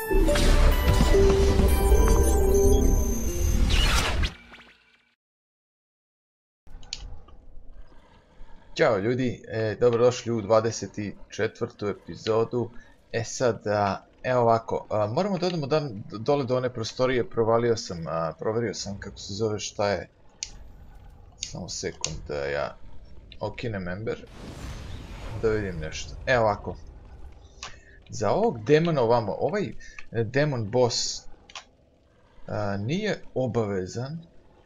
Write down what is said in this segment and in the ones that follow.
Ćao ljudi, dobrodošli u 24. epizodu. Sad, evo ovako, moramo da odemo dole do one prostorije, proverio sam kako se zove, šta je. Samo sekund da ja okinem Ember, da vidim nešto. Evo ovako, za ovog demona ovamo, ovaj demon boss nije obavezan.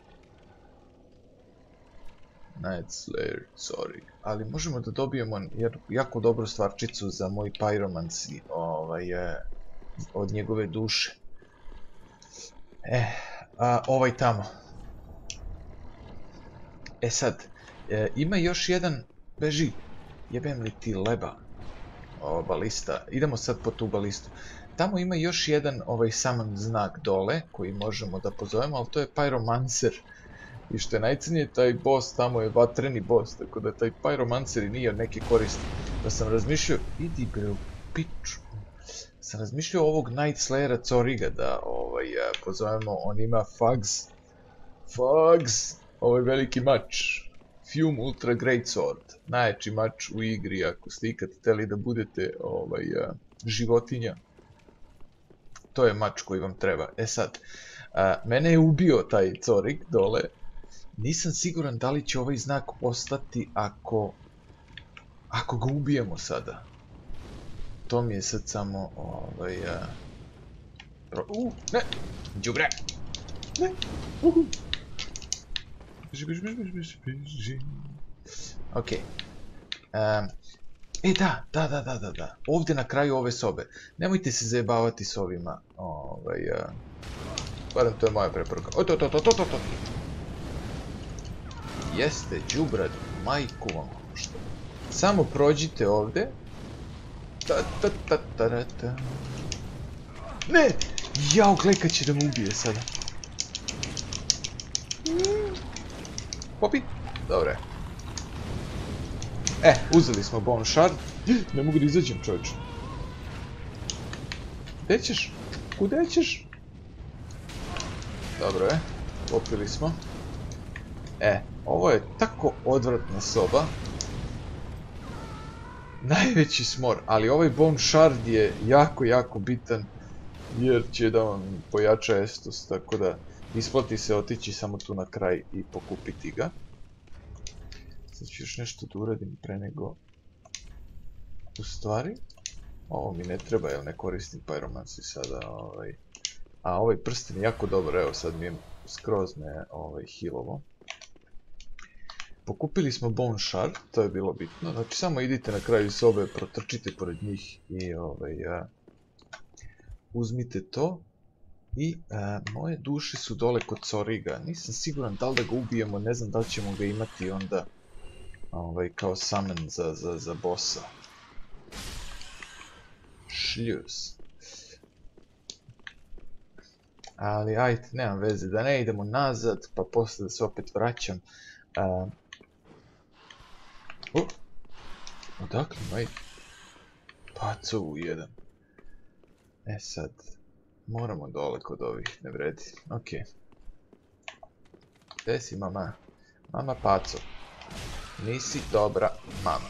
Night Slayer, sorry. Ali možemo da dobijemo jako dobru stvarčicu za moj pyromancy od njegove duše. Ovaj tamo. Sad, ima još jedan, beži, jebem li ti leba, ova balista. Idemo sad po tu balistu. Tamo ima još jedan summon znak dole koji možemo da pozovemo, ali to je pyromancer. I što je najcenije, taj boss tamo je vatreni boss, tako da taj pyromancer i nije od neke koristi. Pa sam razmišljao, idi bre u piču. Sam razmišljao ovog Night Slayera Coriga da pozovemo, on ima Fugs, ovaj veliki mač. Fume Ultra Great Sword, najjači mač u igri ako ste ikad hteli da budete životinja. To je mač koji vam treba. Sad, mene je ubio taj Corig dole. Nisam siguran da li će ovaj znak ostati ako ga ubijemo sada. To mi je sad samo ne! Đubre! Ne! Beži. Okej. Da. Ovdje na kraju ove sobe. Nemojte se zajebavati s ovima. Barem to je moja preporuka. Jeste, đubrad, majku vam što. Samo prođite ovdje. Ne! Jao, gledaj kad će da me ubije sada. Popi, dobre. Uzeli smo bone shard. Ne mogu da izađem, čovječe. Gde ćeš? Kude ćeš? Dobro je, popili smo. Ovo je tako odvratna soba. Najveći smor, ali ovaj bone shard je jako bitan. Jer će da vam pojača Estus, tako da isplati se otići samo tu na kraj i pokupiti ga. Sad ću još nešto da uradim pre nego... U stvari, ovo mi ne treba jer ne koristim pyromancy sada. A ovaj prsten je jako dobar, evo sad mi je skroz me healovo. Pokupili smo bone shard, to je bilo bitno. Znači samo idite na kraju sobe, protrčite pored njih i uzmite to. I moje duše su dole kod Coriga. Nisam siguran da li da ga ubijemo, ne znam da li ćemo ga imati onda kao summon za bossa. Šljus. Ali ajde, nemam veze, da ne idemo nazad, pa posle da se opet vraćam. Odakle, majde? Pacovu jedan. Sad, moramo dole kod ovih, ne vredi. Okej. Gde si, mama? Mama Paco. Nisi dobra mama.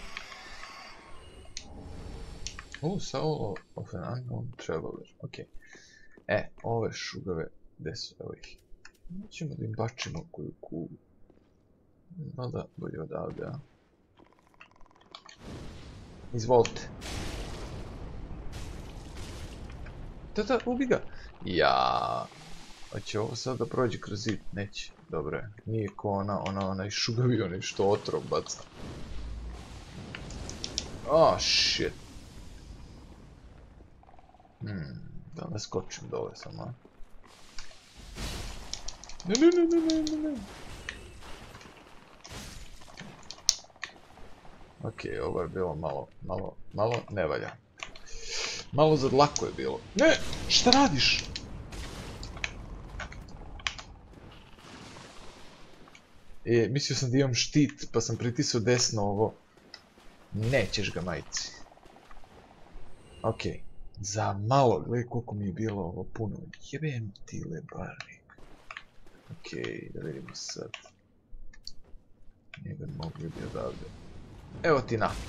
Soul of an unknown traveler. Okej. Ove šugave, gde su ovih? Nećemo da im bačimo koju kulu. No da, bolje odavde, a? Izvolite. Da, ubi ga. Jaa. Hoće ovo sad da prođe kroz zid? Neće. Dobro je. Nije ko onaj šugavi, onaj što otrov baca. Shit. Da ne skočim dole samo, a? Ne. Okej, ovo je bilo malo ne valja. Malo za dlako je bilo. Ne! Šta radiš? Mislio sam da imam štit, pa sam pritisao desno ovo. Nećeš ga, majci. Okej. Za malo, gledaj koliko mi je bilo ovo puno. Jebem ti lebarnik. Okej, da vidimo sad. Njega mogli bi odavde. Evo ti na.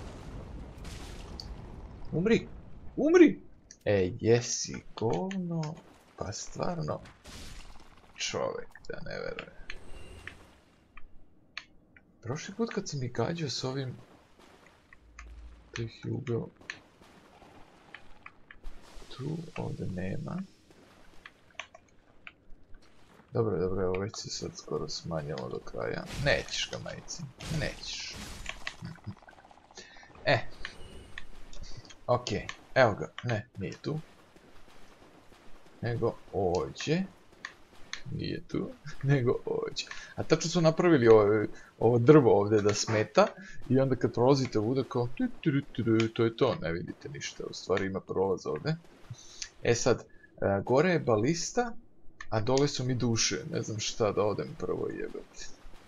Umri! Umri! Jesi govno. Pa stvarno. Čovjek, da ne veruje. Prošli put kad sam ih gađao s ovim... To ih je ubio. Tu, ovdje nema. Dobro, dobro, evo već se sad skoro smanjilo do kraja. Nećeš ga, majici. Nećeš. Okej, evo ga. Ne, nije tu. Nego ovdje. Nije tu, nego ovdje. A tačno su napravili ovo drvo ovdje da smeta i onda kad prolazite ovdje kao to je to, ne vidite ništa, u stvari ima prolaz ovdje. Sad, gore je balista, a dole su mi duše, ne znam šta da odem prvo jebati.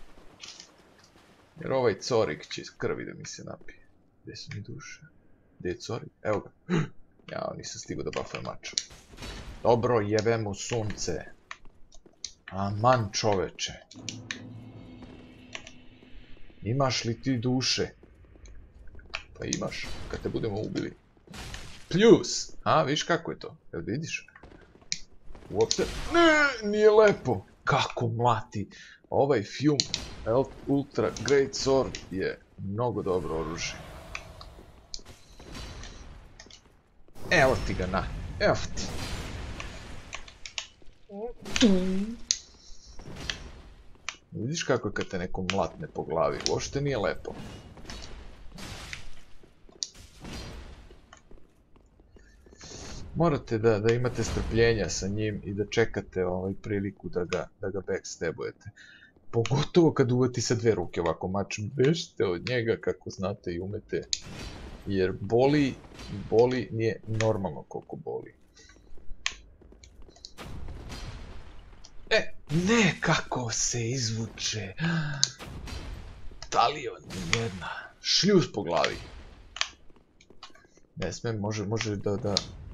Jer ovaj corik će krvi da mi se napije. Gdje su mi duše? Gdje je corik? Evo ga. Ja, nisam stigao da buffam maču. Dobro, jebem u sunce. Aman čoveče. Imaš li ti duše? Pa imaš, kad te budemo ubili. Plus! Viš kako je to? Jel vidiš? Uopšte... Ne, nije lepo. Kako mlati. Ovaj Fume Ultra Great Sword je mnogo dobro oružje. Evo ti ga na. Evo ti. Vidiš kako je kad te neko mlatne po glavi, uopšte nije lepo. Morate da imate strpljenja sa njim i da čekate priliku da ga backstabujete. Pogotovo kad uvati sa dve ruke ovako mač, bežite od njega kako znate i umete. Jer boli nije normalno koliko boli. Ne, kako se izvuče. Talion jedna. Šljuz po glavi. Ne smem, može da...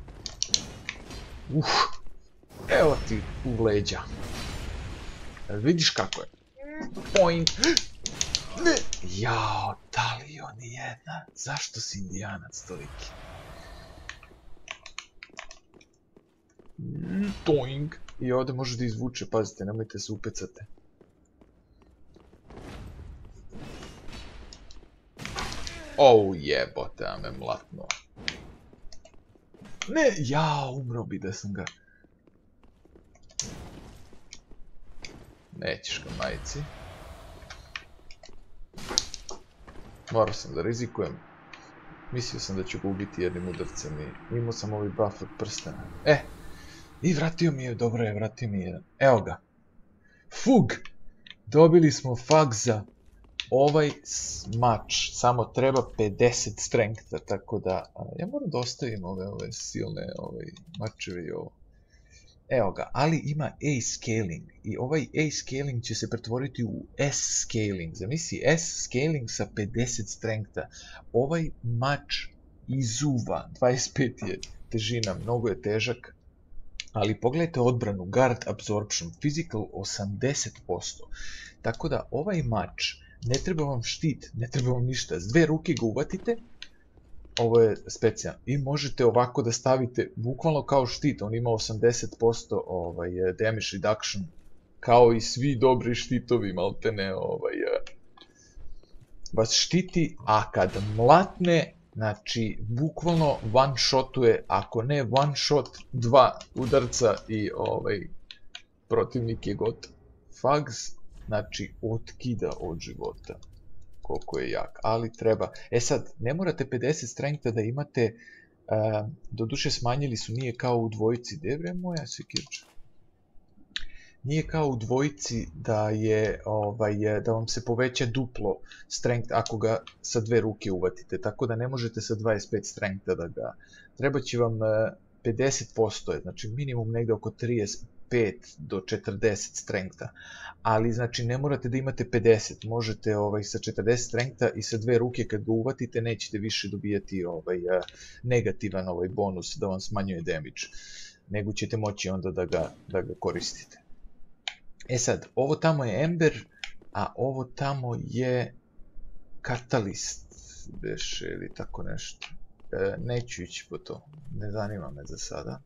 Evo ti u leđa. Vidiš kako je? Point. Ne. Jao, Talion jedna. Zašto si indijanac toliki? Toing. I ovdje može da izvuče, pazite, nemojte se upecate. Jebote, a me mlatno. Ne, umro bi da sam ga... Nećeš ga, majici. Morao sam da rizikujem. Mislio sam da ću ga ubiti jednim udarcem i imao sam ovaj buff od prstena. I vratio mi je, dobro je, vratio mi je jedan. Evo ga. Fug! Dobili smo fag za ovaj mač. Samo treba 50 strengtha, tako da... Ja moram da ostavim ove silne mačeve i ovo. Evo ga, ali ima A scaling. I ovaj A scaling će se pretvoriti u S scaling. Zamisli, S scaling sa 50 strengtha. Ovaj mač izuva. 25 je težina, mnogo je težak. Ali pogledajte odbranu, guard absorption, physical 80%. Tako da ovaj mač, ne treba vam štit, ne treba vam ništa. S dve ruke ga uvatite, ovo je specijalno, i možete ovako da stavite, bukvalno kao štit, on ima 80% damage reduction, kao i svi dobri štitovi, maltene, vas štiti, a kad mlatne, znači, bukvalno one-shotuje, ako ne one-shot, 2 udarca i protivnik je gotov. Fags, znači, otkida od života. Koliko je jak, ali treba. Sad, ne morate 50 strengtha da imate, doduše smanjili su, nije kao u dvojici, gdje bre moja sekirča? Nije kao u dvojici da vam se poveća duplo strength ako ga sa dve ruke uvatite, tako da ne možete sa 25 strengtha da ga... Treba će vam 50%, znači minimum negdje oko do 40 strengtha. Ali znači ne morate da imate 50, možete sa 40 strengtha i sa 2 ruke kad ga uvatite nećete više dobijati negativan bonus da vam smanjuje damage, nego ćete moći onda da ga koristite. E sad, ovo tamo je Ember, a ovo tamo je Catalyst, beše ili tako nešto. Neću ići po to, ne zanima me za sada.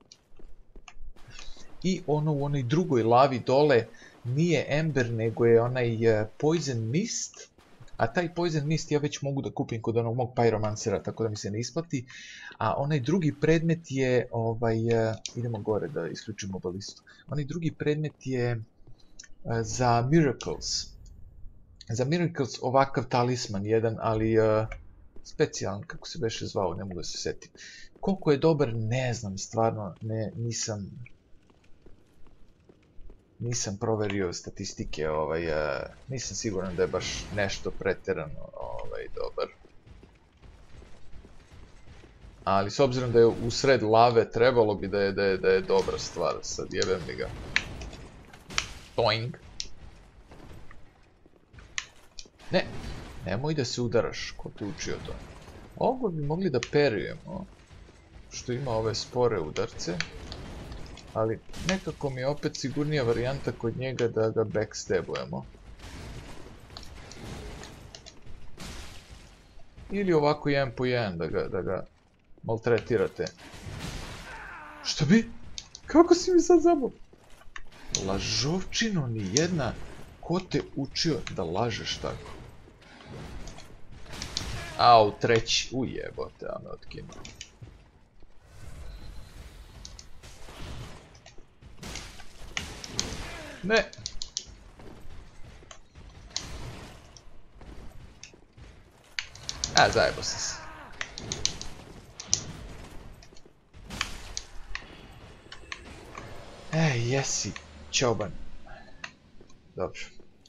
I ono u onoj drugoj lavi dole nije Ember, nego je onaj Poison Mist. A taj Poison Mist ja već mogu da kupim kod onog mog Pyromancera, tako da mi se ne isplati. A onaj drugi predmet je, idemo gore da isključimo balistu. Onaj drugi predmet je za Miracles. Za Miracles ovakav talisman jedan, ali specijalan, kako se beše zvao, ne mogu da se setim. Koliko je dobar, ne znam, stvarno, nisam proverio statistike, nisam siguran da je baš nešto pretjerano dobar. Ali s obzirom da je u sred lave, trebalo bi da je dobra stvar, sad jebem li ga. Toing. Ne, nemoj da se udaraš, ko te učio to. Ovo bi mogli da perujemo, što ima ove spore udarce. Ali nekako mi je opet sigurnija varijanta kod njega da ga backstabujemo. Ili ovako 1 po 1 da ga maltretirate. Šta bi? Kako si mi sad zabao? Lažovčino ni jedna. Ko te učio da lažeš tako? Au, treći. Ujebote, a me otkinuo. Ne. A, zajebo sam se. Jesi, čoban. Dobro.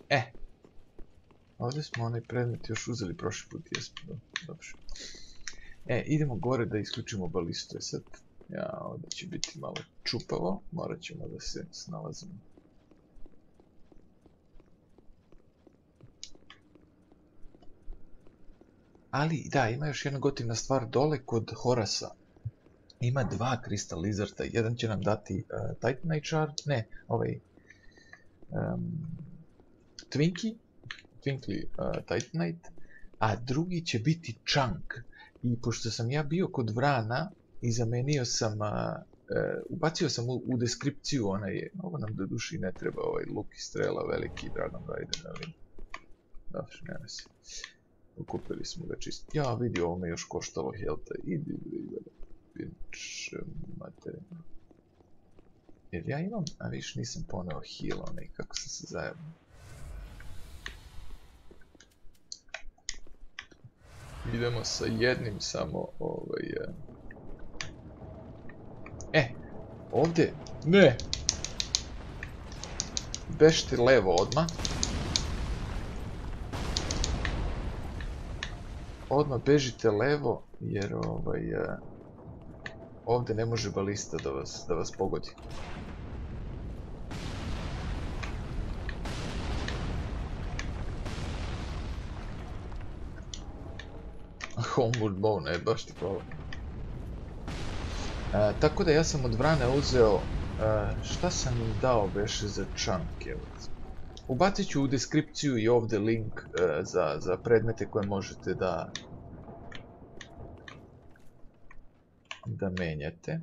Ovdje smo onaj predmet još uzeli prošli put, jesmo. Dobro. Idemo gore da isključimo balistu. Sad, ovdje će biti malo čupavo. Morat ćemo da se snalazimo. Ali, da, ima još jedna gotivna stvar dole kod Horasa. Ima 2 Crystal Lizarda. Jedan će nam dati Titanite Shard, ne, Twinkly Titanite, a drugi će biti Chunk. I pošto sam ja bio kod Vrana i zamenio sam, ubacio sam u deskripciju ovo nam do duši ne treba, luk i strela, veliki Dragon Rider, ali dobro, nema se. Ukupili smo ga čisto. Ja, vidi, ovo me još koštalo healtha. Idi, pinč materina. Jer ja imam, a viš nisam poneo heal, kako sam se zajebao. Idemo sa jednim samo, ovdje, ne! Bežite levo odmah. Odmah bežite levo, jer ovdje ne može balista da vas pogodi. Homeward bow, ne, baš ti hvala. Tako da ja sam od Vrane uzeo, šta sam im dao beše za Chunk, evo. Ubacit ću u deskripciju i ovdje link za predmete koje možete da menjate.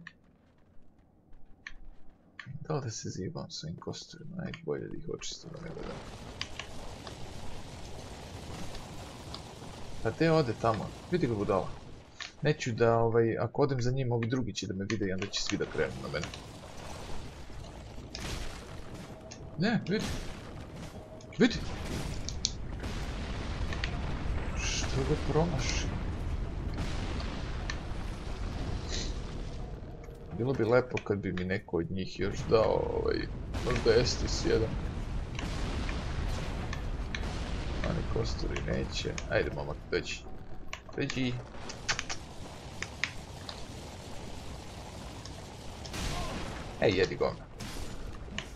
Da li da se zibam s ovim kosturima, najbolje da ih očistimo nego da. Pa te ode tamo, vidi ga budala. Neću da, ako odem za njim, ovi drugi će da me vide i onda će svi da krenu na mene. Ne, vidi. Vidi! Što ga promaši? Bilo bi lepo kad bi mi neko od njih još dao možda Estus jedan. Oni kosturi neće. Ajde momak, dođi. Dođi. Ej, jedi govna.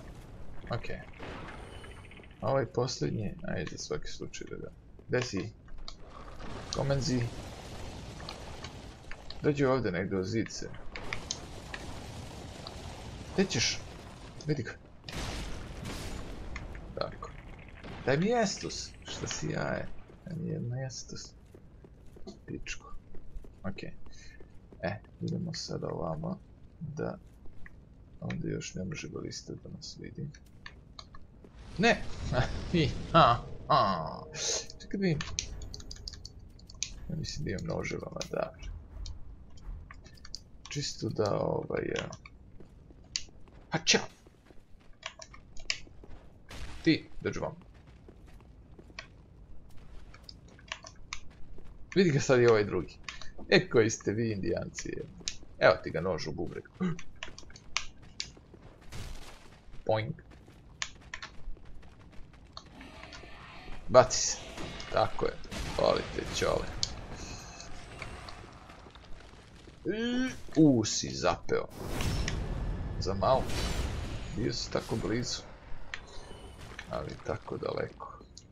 Ok. Ovaj posljednji, ajde za svaki slučaj da ga... Gde si? Komenzi. Dođi ovdje negdje u zice. Gdje ćeš? Vidi ga. Tako. Daj mi Estus. Šta si jaje? Daj mi jedno Estus. Pičko. Ok. Idemo sada ovamo. Da. Ovdje još ne može balista da nas vidi. Ne! Čekaj da vidim. Ja mislim da imam noževama, da. Čisto da Hača! Ti, dođu vam. Vidi ga sad i ovaj drugi. Koji ste vi indijanci. Evo ti ga nož u bubreg. Poing. Baci se. Tako je. Volite čole. Si zapeo. Za malo. Bio si tako blizu. Ali tako daleko.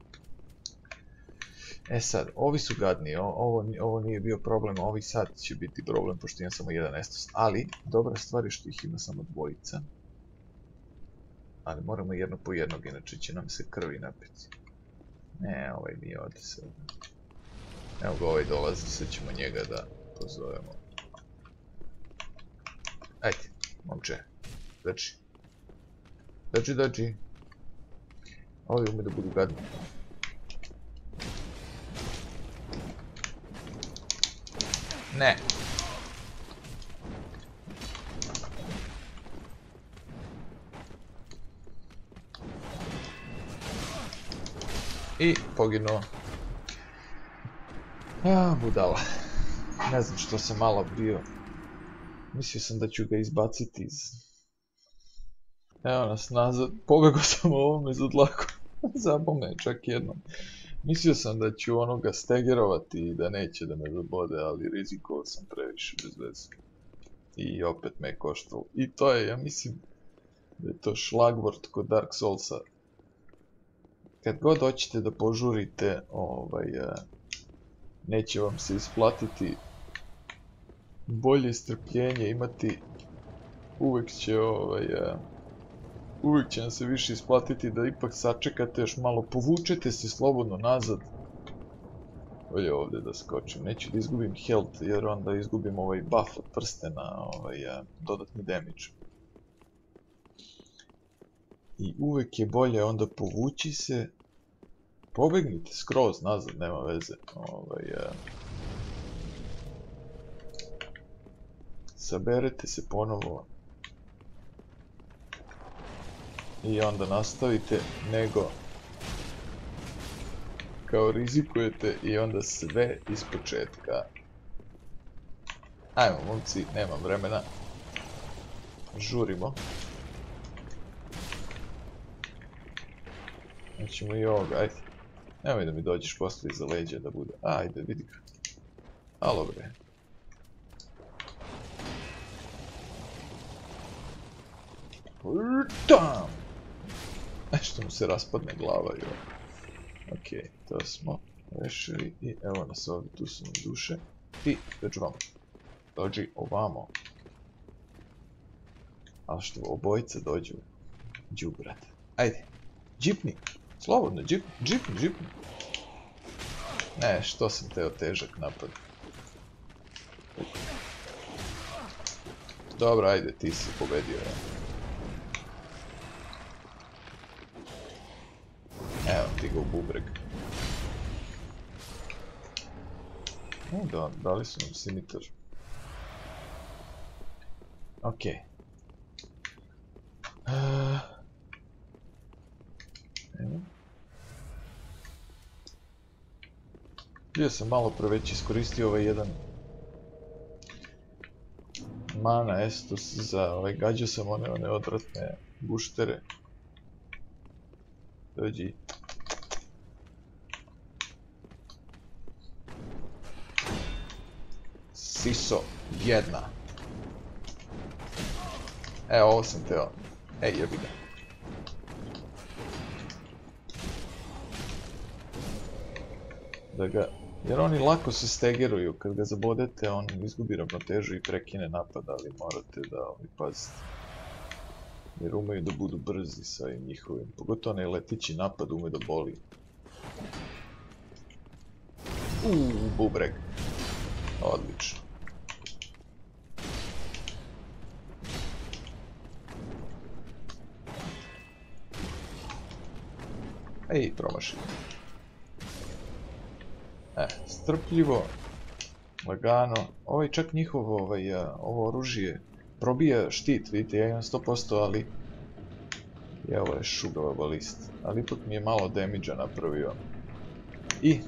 Sad, ovi su gadni. Ovo nije bio problem. Ovi sad će biti problem pošto imam samo jedan Estus. Ali, dobra stvar je što ih ima samo dvojica. Ali moramo jedno po jednog, inače će nam se krvi napiti. Ne, ovaj nije ovdje se. Evo ga, ovaj dolazi, sad ćemo njega da pozovemo. Ajde, momče. Dođi. Ovi ume da budu gadni. Ne. I poginuo. Budala. Ne znam što sam malo bio. Mislio sam da ću ga izbaciti iz... Evo nas nazad. Pobegao sam ovome za dlaku. Zabome čak jednom. Mislio sam da ću onoga stegerovati i da neće da me zabode, ali rizikovao sam previše bez veze. I opet me je koštalo. I to je, ja mislim, da je to šlagvort kod Dark Soulsa. Kad god hoćete da požurite, neće vam se isplatiti bolje strpljenje imati, uvijek će vam se više isplatiti da ipak sačekate još malo, povučete se slobodno nazad. Bolje ovdje da skočim, neću da izgubim health jer onda izgubim ovaj buff od prstena, dodatni damage. I uvijek je bolje onda povući se, pobegnite skroz nazad, nema veze. Saberete se ponovo i onda nastavite, nego kao rizikujete i onda sve ispočetka. Ajmo momci, nemam vremena, žurimo. Nećemo i ovoga, ajde. Nemoj da mi dođeš poslije iza leđa da bude. Ajde, vidi ga. Alo bre. Tam! Nešto mu se raspadne glava, joj. Ok, to smo rešili i evo nas ovdje, tu su nam duše. Ti, dođi vamo. Dođi ovamo. Ali što obojica dođu. Đubrat. Ajde. Džipni. Slobodno, džipni. Ne, što sam teo težak napad. Dobro, ajde, ti si pobedio. Evo ti ga u bubreg. Da, dali su nam simitar. Ok. Bio sam malo preveć iskoristio ovaj jedan mana Estus za gađao sam one odvratne buštere. Dođi. Siso, jedna. Evo, ovo sam teo. Ej, jebi ga. da ga... Jer oni lako se stegeruju, kad ga zabodete on izgubi ravnotežu i prekine napad, ali morate da pazite. Jer umeju da budu brzi sa ovim njihovim, pogotovo onaj letići napad ume da boli. Bubreg. Odlično. Ej, promašaj. Strpljivo, lagano. Ovaj čak njihovo ovo oružje probija štit, vidite, ja imam 100%, ali ovo je šugava balist. Ali ipak mi je malo damage-a napravio. I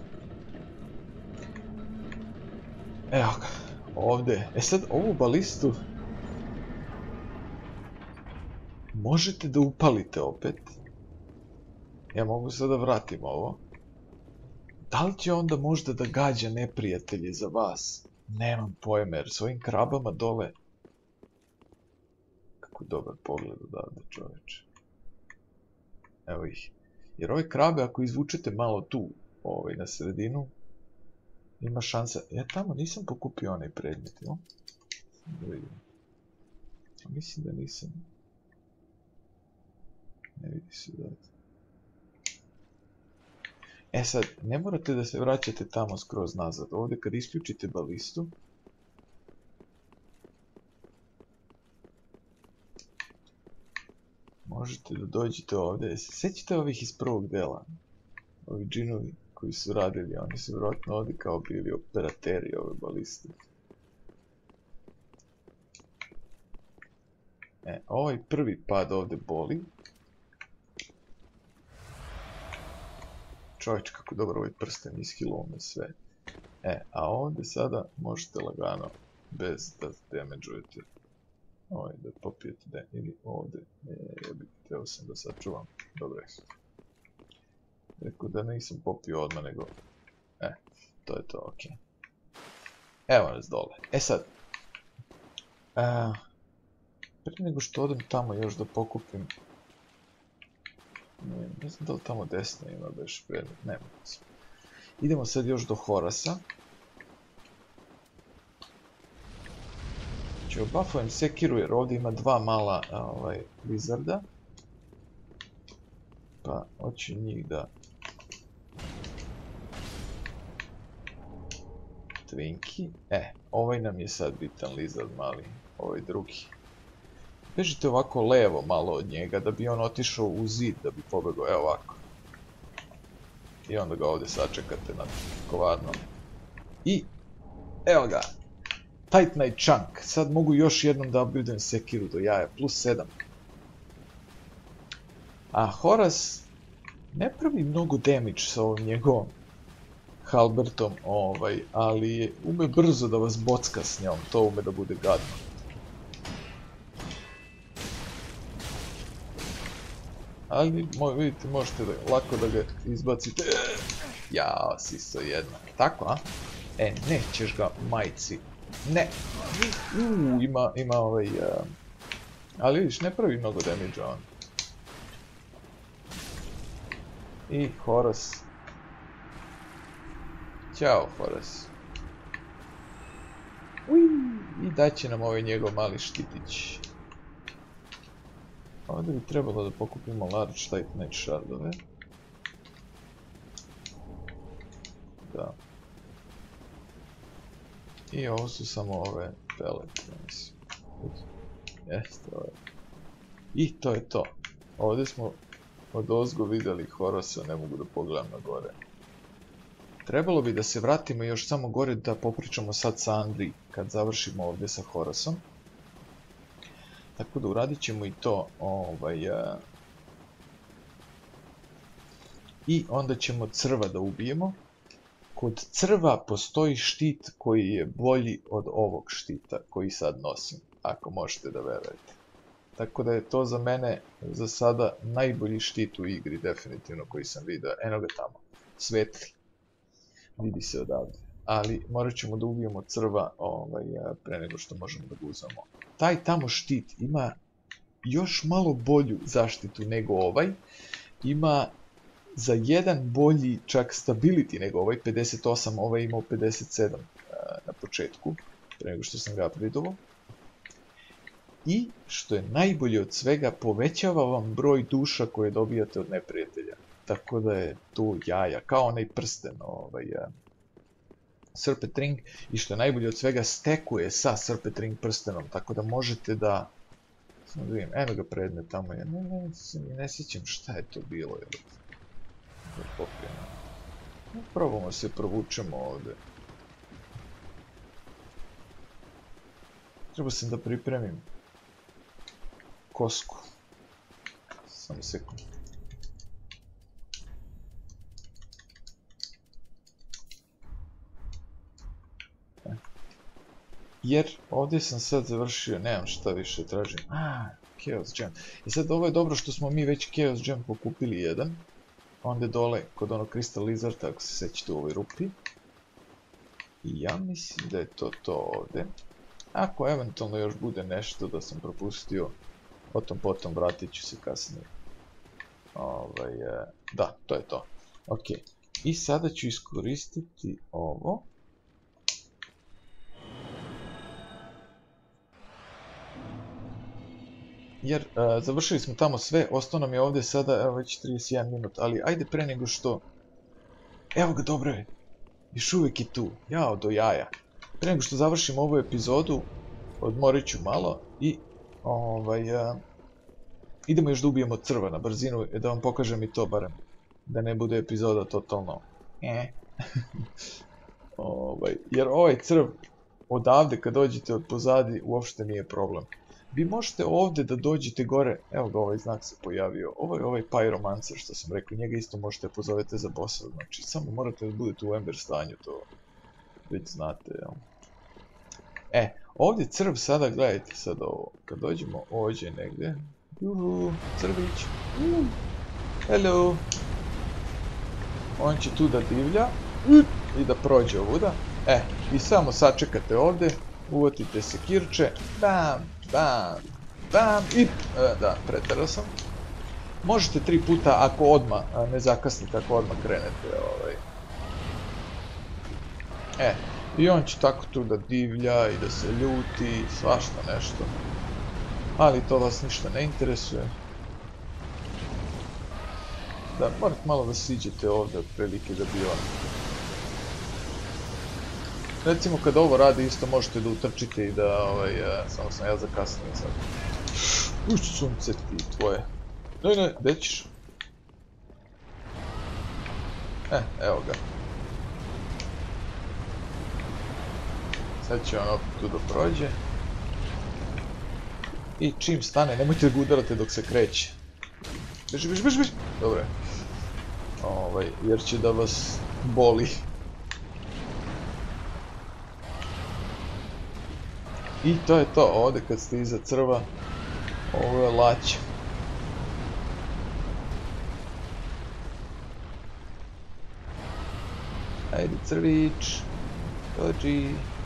evo ga, ovdje. Sad ovu balistu možete da upalite opet. Ja mogu sad da vratim ovo. Da li će onda možda da gađa neprijatelji za vas? Nemam pojma, jer s ovim krabama dole... Kako dobar pogled odavde, čoveče. Evo ih. Jer ove krabe, ako izvučete malo tu, na sredinu, ima šansa... Ja tamo nisam pokupio onaj predmet, jel? Da vidim. Mislim da nisam. Ne vidi se odavde. Sad, ne morate da se vraćate tamo skroz nazad. Ovdje kad isključite balistu, možete da dođete ovdje. Sjećate ovih iz prvog dela? Ovi džinovi koji su radili, oni su vjerojatno ovdje kao bili operateri ove baliste. Ovaj prvi pad ovdje boli. Čovječ, kako dobro ovaj prsten ishilao me sve. A ovdje sada možete lagano, bez da damage-ujete. Da popijete, ili ovdje. Trebao sam da sačuvam. Dobro je. Rekao da nisam popio odmah, nego... to je to, okej. Evo nas dole. Sad. Prije nego što odem tamo još da pokupim... Ne znam da li tamo desno ima baš predmet, nema. Idemo sad još do Horasa. Znači obuffujem Sekiru jer ovdje ima dva mala lizarda. Pa hoću njih da... Twinkie. Ovaj nam je sad bitan lizard mali, ovaj drugi. Bežite ovako levo malo od njega da bi on otišao u zid da bi pobegao, evo ovako. I onda ga ovdje sačekate nad kovarnom. I evo ga. Titanite Chunk. Sad mogu još jednom da upgradem Sekiru do jaja. Plus 7. A Horas ne pravi mnogo damage sa ovom njegovom halbertom, ali ume brzo da vas bocka s njom. To ume da bude gadno. Ali, vidite, možete lako da ga izbacite. Jao, siso jedna. Tako, a? Nećeš ga, majci. Ne. Ima ali vidiš, ne pravi mnogo damage-a on. I Horas. Ćao, Horas. I daće nam ovaj njegov mali štitić. Ovdje bi trebalo da pokupimo large titanite shardove. Da. I ovo su samo ove pelete, mislim. Jeste, ovo je. I to je to. Ovdje smo od ozgo vidjeli Horasa, ne mogu da pogledam na gore. Trebalo bi da se vratimo još samo gore da popričamo sad sa Andri kad završimo ovdje sa Horasom. Tako da uradit ćemo i to, i onda ćemo crva da ubijemo. Kod crva postoji štit koji je bolji od ovog štita koji sad nosim, ako možete da verujete. Tako da je to za mene za sada najbolji štit u igri, definitivno, koji sam vidio. Eno ga tamo, svetli. Vidi se odavde. Ali morat ćemo da ubijemo crva pre nego što možemo da ga uzmemo. Taj tamo štit ima još malo bolju zaštitu nego ovaj. Ima za jedan bolji čak stability nego ovaj 58, ovaj imao 57 na početku, pre nego što sam ga upgradeovao. I, što je najbolje od svega, povećava vam broj duša koje dobijate od neprijatelja. Tako da je to jaja, kao onaj prsten, Serpent Ring, i što je najbolje od svega, stekuje sa Serpent Ring prstenom, tako da možete da... Samo da vidim, eno ga predmet tamo, ja ne sjećam šta je to bilo, da popijem. Probamo se provučemo ovde. Treba sam da pripremim kosku. Samo sekund. Jer ovdje sam sad završio, nemam šta više tražim. Chaos Gem. I sad ovo je dobro što smo mi već Chaos Gem pokupili jedan. Onda dole, kod onog Crystal Lizarda, ako se sećate u ovoj rupi. I ja mislim da je to ovdje. Ako eventualno još bude nešto da sam propustio, potom vratit ću se kasnije. Da, to je to. Ok. I sada ću iskoristiti ovo. Jer završili smo tamo sve, ostao nam je ovdje sada, evo već 31 minut, ali ajde pre nego što... Evo ga, dobro je. Još uvijek je tu. Jao, do jaja. Pre nego što završim ovu epizodu, odmorit ću malo i... idemo još da ubijemo crva na brzinu, da vam pokažem i to barem. Da ne bude epizoda totalno... Jer ovaj crv odavde kad dođete od pozadi uopšte nije problem. Vi možete ovdje da dođete gore, evo ga, ovaj znak se pojavio, ovo je ovaj Pyromancer što sam rekao, njega isto možete pozovete za bossa, znači samo morate da budete u ember stanju, to već znate, jel? Ovdje crv sada, gledajte sad ovo, kad dođemo ovdje negdje, crvić, hello, on će tu da divlja i da prođe ovuda, i samo sačekate ovdje, uvatite se kirče, bam, i, da, preterao sam. Možete 3 puta ako odmah, ne zakasnite ako odmah krenete, i on će tako tu da divlja i da se ljuti, svašta nešto. Ali to vas ništa ne interesuje. Da, morate malo da siđete ovdje otprilike da bi on... Recimo kad ovo radi isto možete da utrčite i da, samo sam ja zakasnio sad. Sunce ti tvoje. Ne, gdje ćeš? Evo ga. Sad će on opet tu da prođe. I čim stane, nemojte da ga udarate dok se kreće. Beži. Dobro je. Jer će da vas boli. I to je to, ovdje kad ste iza crva, ovo je laće. Ajde crvić, dođi.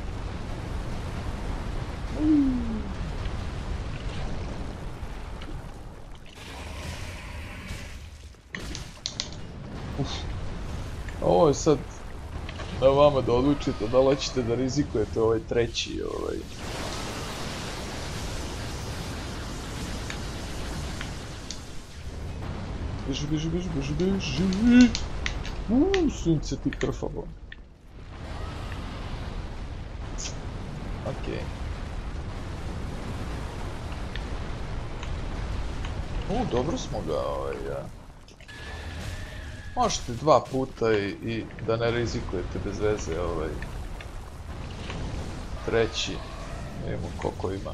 Ovo je sad na vama da odlučite da li hoćete da rizikujete ovaj treći, Beži. Sunce ti krfavo. Okej. Dobro smo ga, možete 2 puta i da ne rizikujete bez veze, treći. Ne vidimo koliko ima.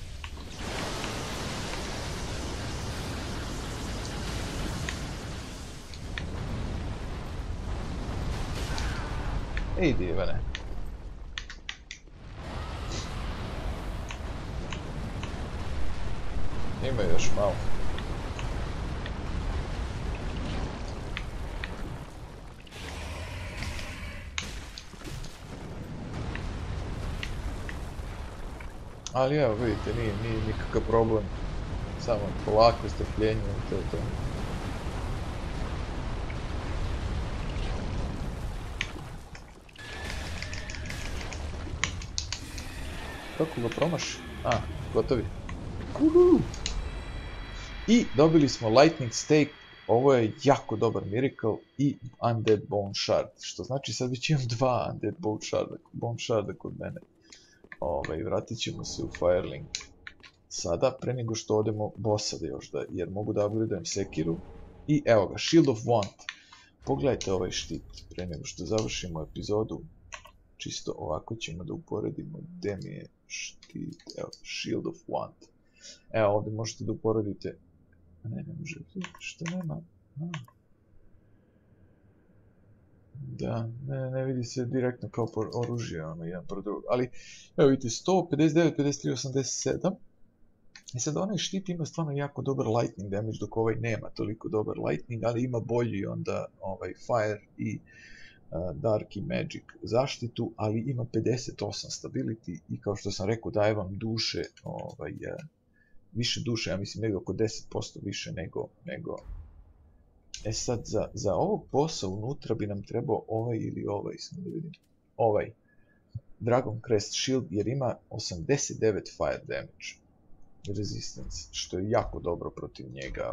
Idi, Ivane. Ima još malo. Ali evo vidite, nije nikakav problem. Samo polako, strpljenje, to je to. Kako ga promaši? A, gotovi. I dobili smo Lightning Stake, ovo je jako dobar Miracle i Undead Bone Shard, što znači sad već imam 2 Undead Bone Sharda kod mene. Vratit ćemo se u Firelink sada, pre nego što odemo bossa da još da, jer mogu da upgradeujem Sekiru. I evo ga, Shield of Want. Pogledajte ovaj štit, pre nego što završimo epizodu. Čisto ovako ćemo da uporedimo gde mi je štit, evo, Shield of Want. Evo, ovdje možete da uporedite. Ne može, što nema? Da, ne vidi se direktno kao oružje, jedan pro drugog. Ali, evo vidite, 159, 53, 87. I sad onaj štit ima stvarno jako dobar lightning damage, dok ovaj nema toliko dobar lightning, ali ima bolji onda fire i dark i magic zaštitu, ali ima 58 stability i kao što sam rekao daje vam duše, više duše, ja mislim nego oko 10% više nego. E sad, za ovog bossa unutra bi nam trebao ovaj ili ovaj, samo da vidim, ovaj Dragon Crest Shield, jer ima 89 fire damage resistance, što je jako dobro protiv njega,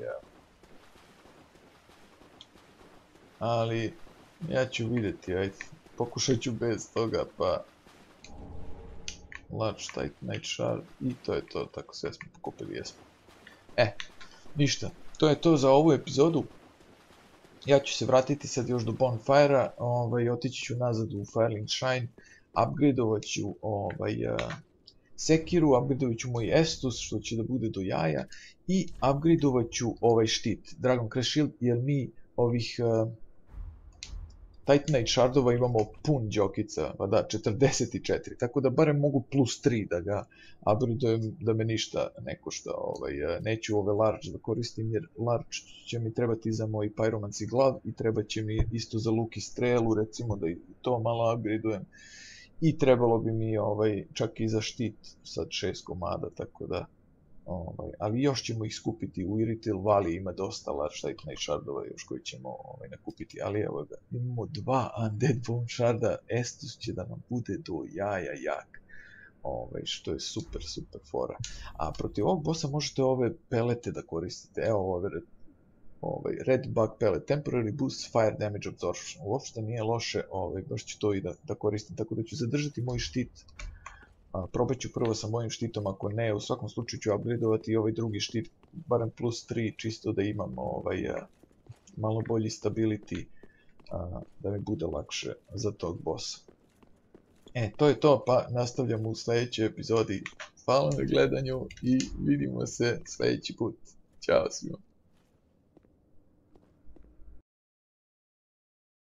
ali ja ću vidjeti, ajde, pokušat ću bez toga, pa Large Titanite Shard i to je to, tako sve smo pokupili, jesmo. Ništa, to je to za ovu epizodu. Ja ću se vratiti sad još do Bonfire-a, otići ću nazad u Firelink Shrine, upgradeovat ću Sekiru, upgradeovat ću moj Estus, što će da bude do jaja, i upgradeovat ću ovaj štit, Dragon Crest Shield, jer mi ovih Titanite Shardova imamo pun džokica, pa da, 44, tako da barem mogu plus 3 da ga upgradeujem, da me ništa ne košta. Neću ove large da koristim, jer large će mi trebati za moj pyromancy glav i treba će mi isto za luk i strelu, recimo da i to malo upgradeujem. I trebalo bi mi čak i za štit sad 6 komada, tako da, ali još ćemo ih skupiti u Iritil Valley, ima dosta large Titanite Shardova još koji ćemo nakupiti, ali evo ga, imamo 2 Undead Bone Sharda, Estus će da nam bude do jaja jak, što je super fora. A protiv ovog bossa možete ove pelete da koristite, evo Red Bug Pellet, Temporary Boost Fire Damage Absorption, uopšte nije loše, baš ću to i da koristim, tako da ću zadržati moj štit. Probat ću prvo sa mojim štitom, ako ne, u svakom slučaju ću upgradeovati i ovaj drugi štit, barem plus 3, čisto da imam malo bolji stability, da mi bude lakše za tog bossa. To je to, pa nastavljamo u sljedećoj epizodi. Hvala na gledanju i vidimo se sljedeći put. Ćao svima.